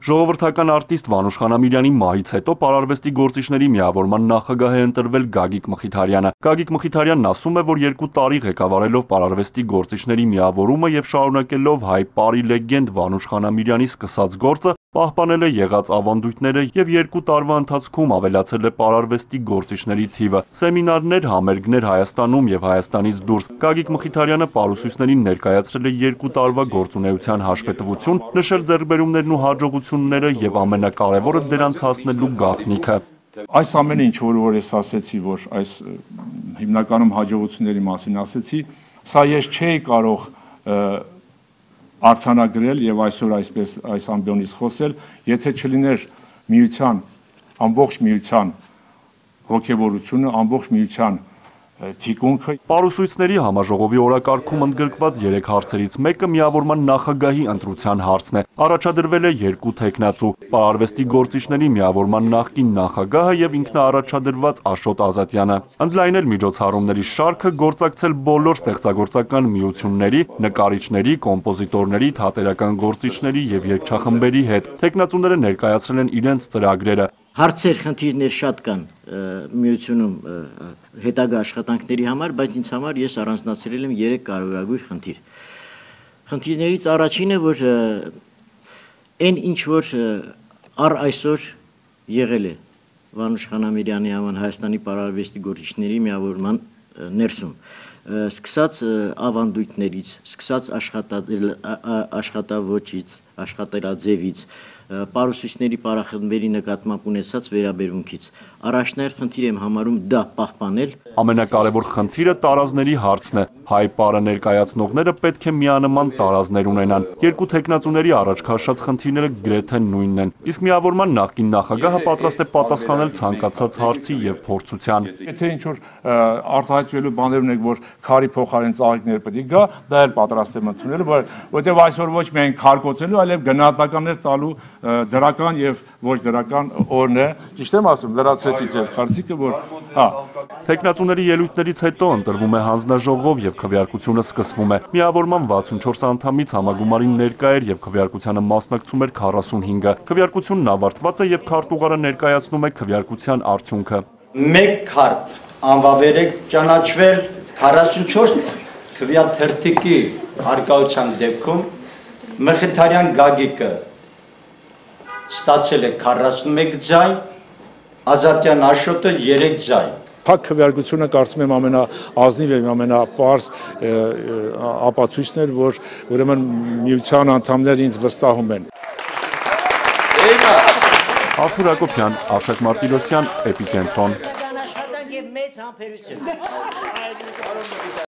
Ժողովրդական արտիստ Վանուշ Խանամիրյանի մահից հետո պարարվեստի գործիչների միավորման նախագահ է ընտրվել Գագիկ Մխիթարյանը։ Գագիկ Մխիթարյանն ասում է, որ 2 տարի ղեկավարելով պարարվեստի գործիչների միավորումը եւ շարունակելով հայ պարի լեգենդ Վանուշ Խանամիրյանի սկսած գործը, պահպանել է եղած ավանդույթները եւ 2 տարվա ընթացքում ավելացել է պարարվեստի գործիչների թիվը։ Սեմինարներ, համերգներ Հայաստանում եւ Հայաստանից դուրս։ Գագիկ Մխիթարյանը պարուսույցներին ներկայացրել է 2 տարվա գործունեության հաշվետվություն, նշել ձեռքբերումներն ու հաջողությունները եւ ամենակարևորը դրանց հասնելու գաղտնիքը։ Այս ամենը ինչ որ ես ասեցի, որ այս հիմնականում հաջողությունների մասին ասեցի, սա ես չէի կարող արձանագրել եւ այսօր այսպես այս ամբիոնից խոսել, եթե չլիներ միության, ամբողջ միության ողջավորությունը, ամբողջ միության թիկունքը։ Պարուսույցների համաժողովի օրակարգում ընդգրկված 3 հարցերից մեկը միավորման նախագահի ընտրության հարցն է։ Առաջադրվել է 2 թեկնածու՝ պարարվեստի գործիչների միավորման նախկին նախագահը եւ ինքնաառաջադրված Աշոտ Ազատյանը։ Ընդլայնել միջոցառումների շարքը, գործակցել բոլոր ստեղծագործական միությունների, նկարիչների, կոմպոզիտորների, թատերական գործիչների եւ երգչախմբերի հետ։ Թեկնածուները ներկայացրել են իրենց ծրագրերը։ Հարցեր, խնդիրներ շատ կան միությունում հետագա աշխատանքների համար, բայց ինձ համար ես առանձնացրել եմ 3 կարևորագույն խնդիր։ Խնդիրներից առաջինը, որ այն ինչ որ առ այսօր եղել է Վանուշ Խանամիրյանի անվան Հայաստանի պարարվեստի գործիչների միավորման ներսում, սկսած ավանդույթներից, սկսած աշխատավոճից, աշխատելաձևից, պարուսույցների պարախմբերի նկատմամբ ունեցած վերաբերմունքից։ Առաջնահերթ խնդիր եմ համարում դա պահպանել։ Ամենակարևոր խնդիրը տարազների հարցն է։ Հայ պարը ներկայացնողները պետք է միանման տարազներ ունենան։ 2 թեկնածուների առաջ քաշած խնդիրները գրեթե նույնն են։ Իսկ միավորման նախկին նախագահը պատրաստ է պատասխանել ցանկացած հարցի եւ փորձության։ Եթե ինչ որ արտահայտվելու բաներ ունենք, որ քարի փոխարեն ծաղիկներ պետք է գա, դա էլ պատրաստ եմ ընդունել, որովհետեւ այսօր ոչ միայն քարկոծելու, այլև գնահատականներ տալու դրական եւ ոչ դրական օրն է։ Ճիշտ եմ ասում, լրացրեցի ձեր խարծիկը, որ հա։ Թեկնածուների ելույթներից հետո ընտրվում է հանձնաժողով եւ քվեարկությունը սկսվում է։ Միավորման 64 անդամից համագումարին ներկա էր եւ քվեարկությանը մասնակցում էր 45-ը։ Քվեարկությունն ավարտված է եւ քարտուղարը ներկայացնում է քվեարկության արդյունքը։ 1 քարտ անվավեր է ճանաչվել 44 քվեաթերթիկի արկայության դեպքում Մխիթարյան Գագիկը ստացել է 41 ձայն, Ազատյան Աշոտը 3 ձայն։ Փակ քվեարկությունը կարծում եմ ամենաազնիվ եւ ամենապարզ ապացույցն էր, որ ուրեմն միության անդամները ինձ վստահում են։ Արթուր Հակոբյան, Արշակ Մարտիրոսյան, Էպիկենտրոն։